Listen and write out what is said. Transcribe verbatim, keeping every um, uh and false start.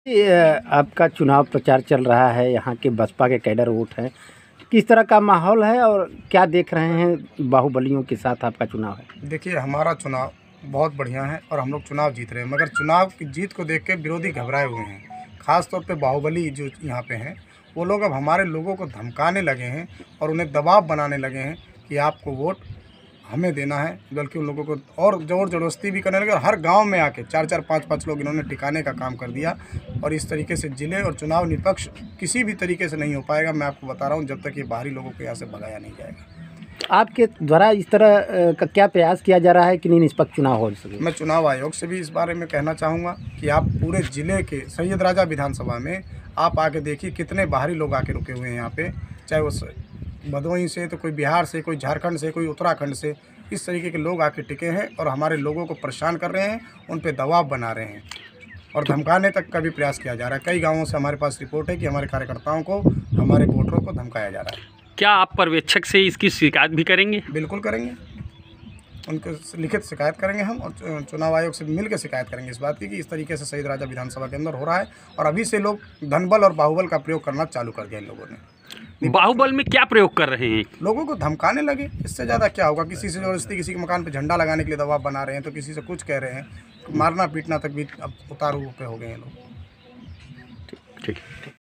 ये आपका चुनाव प्रचार चल रहा है, यहाँ के बसपा के कैडर वोट हैं। किस तरह का माहौल है और क्या देख रहे हैं बाहुबलियों के साथ आपका चुनाव है? देखिए, हमारा चुनाव बहुत बढ़िया है और हम लोग चुनाव जीत रहे हैं, मगर चुनाव की जीत को देख के विरोधी घबराए हुए हैं। ख़ास तौर पे बाहुबली जो यहाँ पे हैं, वो लोग अब हमारे लोगों को धमकाने लगे हैं और उन्हें दबाव बनाने लगे हैं कि आपको वोट हमें देना है। बल्कि उन लोगों को और ज़ोर ज़बरदस्ती भी करने लगे और हर गांव में आके चार चार पाँच पाँच लोग इन्होंने टिकाने का काम कर दिया। और इस तरीके से ज़िले और चुनाव निष्पक्ष किसी भी तरीके से नहीं हो पाएगा। मैं आपको बता रहा हूँ, जब तक ये बाहरी लोगों को यहाँ से भगाया नहीं जाएगा। आपके द्वारा इस तरह अ, का क्या प्रयास किया जा रहा है कि नहीं निष्पक्ष चुनाव हो सके? मैं चुनाव आयोग से भी इस बारे में कहना चाहूँगा कि आप पूरे ज़िले के सैयद राजा विधानसभा में आप आके देखिए कितने बाहरी लोग आके रुके हुए हैं यहाँ पे, चाहे वो भदोही से, तो कोई बिहार से, कोई झारखंड से, कोई उत्तराखंड से। इस तरीके के लोग आके टिके हैं और हमारे लोगों को परेशान कर रहे हैं, उन पे दबाव बना रहे हैं और धमकाने तक का भी प्रयास किया जा रहा है। कई गाँवों से हमारे पास रिपोर्ट है कि हमारे कार्यकर्ताओं को, हमारे वोटरों को धमकाया जा रहा है। क्या आप पर्यवेक्षक से इसकी शिकायत भी करेंगे? बिल्कुल करेंगे, उनको लिखित शिकायत करेंगे हम और चुनाव आयोग से मिल के शिकायत करेंगे इस बात की कि इस तरीके से सैयद राजा विधानसभा के अंदर हो रहा है और अभी से लोग धनबल और बाहुबल का प्रयोग करना चालू कर दिया इन लोगों ने। बाहुबल में क्या प्रयोग कर रहे हैं? लोगों को धमकाने लगे, इससे ज़्यादा क्या होगा। किसी से ज़बरदस्ती किसी के मकान पे झंडा लगाने के लिए दबाव बना रहे हैं, तो किसी से कुछ कह रहे हैं, मारना पीटना तक भी अब उतारू पे हो गए हैं लोग। ठीक ठीक।